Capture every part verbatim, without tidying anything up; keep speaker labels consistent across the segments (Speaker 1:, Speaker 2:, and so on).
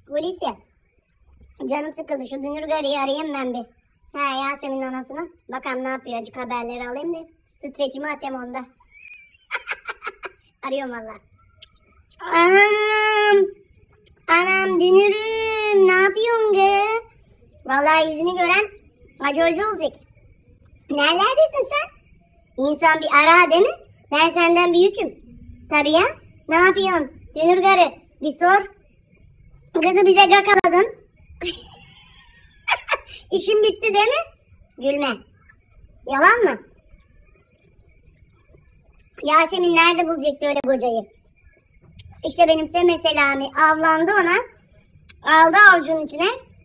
Speaker 1: Hulusi. Canım sıkıldı. Şu Dünür Gari'yi arayayım ben bir. Ha, Yasemin'in anasını. Bakalım ne yapıyor. Acık haberleri alayım da. Streçimi atayım onda. Arıyorum valla. Anam. Anam Dünür'üm. Ne yapıyorsun kız? Vallahi yüzünü gören acı acı olacak. Nerelerdesin sen? İnsan bir ara değil mi? Ben senden büyüküm. Tabii ya. Ne yapıyorsun? Dünür Garı bir sor. Kızı bize gakaladın. İşin bitti değil mi? Gülme. Yalan mı? Yasemin nerede bulacaktı öyle kocayı? İşte benim Seme Selami avlandı ona. Aldı avucunun içine.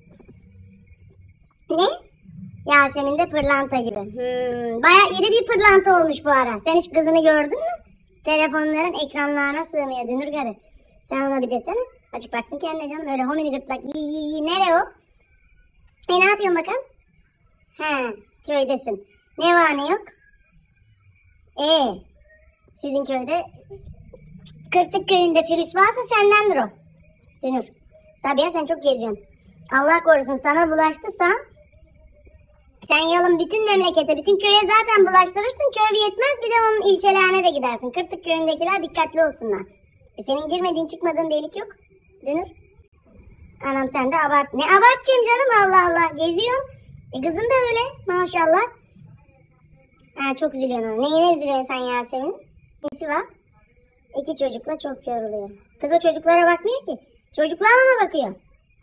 Speaker 1: Ne? Yasemin de pırlanta gibi. Hmm, bayağı iri bir pırlanta olmuş bu ara. Sen hiç kızını gördün mü? Telefonların ekranlarına sığmıyor Dünür Garı. Sen ona bir desene. Açık baksın kendine canım. Öyle homini gırtlak. Yi yi yi. Nereye o? E ne yapıyorsun bakalım? He, köydesin. Ne var ne yok? E, sizin köyde Kırtık köyünde virüs varsa sendendir o. Dünür. Tabii ya, sen çok geziyorsun. Allah korusun sana bulaştıysa sen yalın bütün memlekete, bütün köye zaten bulaştırırsın. Köy yetmez, bir de onun ilçelerine de gidersin. Kırtık köyündekiler dikkatli olsunlar. E senin girmediğin çıkmadığın delik yok. Dünür. Anam sen de abart. Ne abartacağım canım, Allah Allah. Geziyorum. E kızın da öyle maşallah. Ha, çok üzülüyorsun ona. Neyine üzülüyorsun sen Yasemin? Nesi var? İki çocukla çok yoruluyor. Kız o çocuklara bakmıyor ki. Çocuklar ona bakıyor.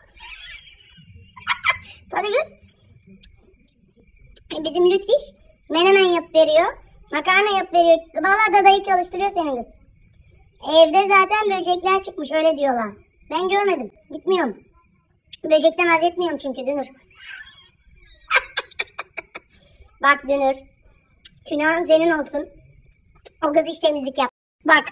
Speaker 1: Tabii kız. Bizim Lütfiş menemen yapıp veriyor. Makarna yapıp veriyor. Vallahi dadayı çalıştırıyor senin kız. Evde zaten böcekler çıkmış, öyle diyorlar. Ben görmedim. Gitmiyorum. Böcekten haz etmiyorum çünkü Dünür. Bak Dünür. Günahın senin olsun. O kız hiç temizlik yap. Bak.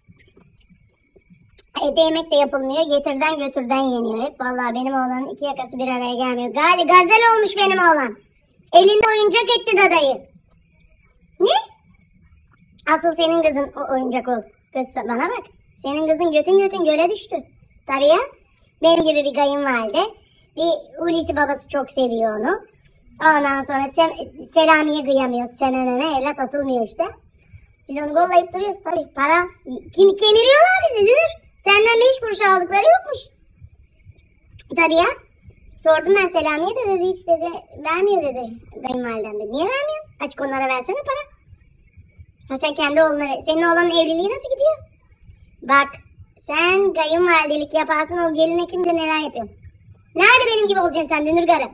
Speaker 1: Evde yemek de yapılmıyor. Getirden götürden yeniyor hep. Vallahi benim oğlanın iki yakası bir araya gelmiyor. Gali gazel olmuş benim oğlan. Elinde oyuncak etti dadayı. Ne? Asıl senin kızın o oyuncak ol. Kız bana bak. Senin kızın götün götün göle düştü. Tabii ya. Benim gibi bir kayınvalide. Bir Hulusi babası çok seviyor onu. Ondan sonra Sem Selami'ye kıyamıyoruz. Semememe evlat atılmıyor işte. Biz onu kollayıp duruyoruz tabii. Para. Kim kemiriyorlar bizi Dünür. Senden beş kuruş aldıkları yokmuş. Tabii ya. Sordum ben Selami'ye de, dedi hiç dedi vermiyor dedi kayınvalidem dedi. Niye vermiyorsun? Açık onlara versene para. Ha sen kendi oğluna ver. Senin oğlanın evliliği nasıl gidiyor? Bak sen kayınvalidelik yaparsın, o geline kim bilir neler yapıyor. Nerede benim gibi olacaksın sen Dünür Garı?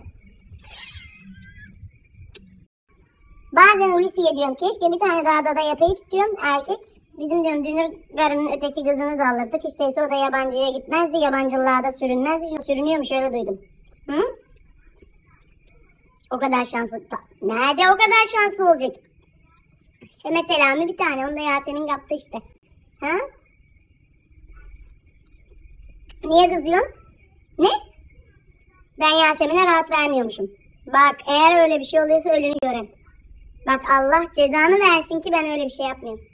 Speaker 1: Bazen Hulusi'ye diyorum keşke bir tane daha dada yapayım diyorum erkek. Bizim diyorum Dünür Garı'nın öteki kızını da alırdık. Hiç değilse o da yabancıya gitmezdi. Yabancılığa da sürünmezdi. Şimdi sürünüyormuş, öyle duydum. Hı? O kadar şanslı. Nerede o kadar şanslı olacak? Seme Selami bir tane. Onu da Yasemin kaptı işte. Ha? Niye kızıyorsun? Ne? Ben Yasemin'e rahat vermiyormuşum. Bak eğer öyle bir şey oluyorsa ölünü görem. Bak Allah cezanı versin ki ben öyle bir şey yapmıyorum.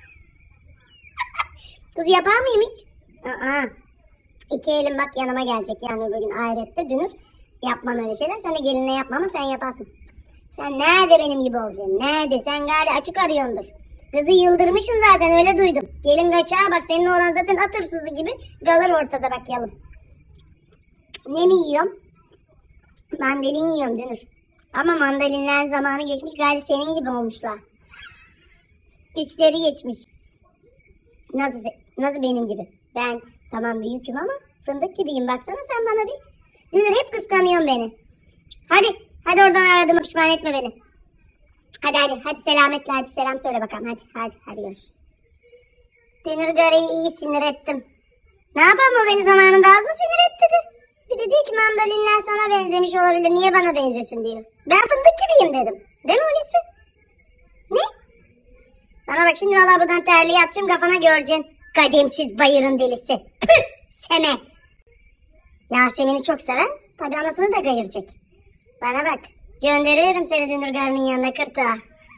Speaker 1: Kız yapar mıyım hiç? Aa. İki elim bak yanıma gelecek yani bugün ahirette Dünür. Yapmam öyle şeyler. Sen de gelinle yapma ama sen yaparsın. Sen nerede benim gibi olacaksın? Nerede? Sen galiba açık arıyordur. Kızı yıldırmışsın zaten, öyle duydum. Gelin kaçağa bak, senin oğlan zaten at hırsızı gibi kalır ortada bak yalım. Ne mi yiyorum? Mandalin yiyorum Dünür. Ama mandalinlerin zamanı geçmiş, galiba senin gibi olmuşlar. İçleri geçmiş. Nasıl, nasıl benim gibi? Ben tamam büyüküm ama fındık gibiyim, baksana sen bana bir. Dünür hep kıskanıyorsun beni. Hadi, hadi oradan aradığıma pişman etme beni. Hadi hadi, hadi selametle, hadi selam söyle bakalım. Hadi, hadi, hadi görüşürüz. Dünür Garı'yı iyi sinir ettim. Ne yapalım, o beni zamanında az mı sinir etti de. Bir de diyor ki mandalinler sana benzemiş olabilir. Niye bana benzesin diyor. Ben fındık gibiyim dedim. Değil mi Hulusi? Ne? Bana bak şimdi valla buradan terliği atacağım kafana, göreceksin. Kademsiz bayırın delisi. Püh! Seme. Yasemin'i çok seven tabi anasını da kayıracak. Bana bak. Gönderiyorum seni Dünür Garı'nın yanına kırtığa.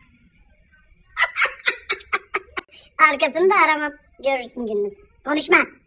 Speaker 1: Arkasını da aramam. Görürsün gününü. Konuşma.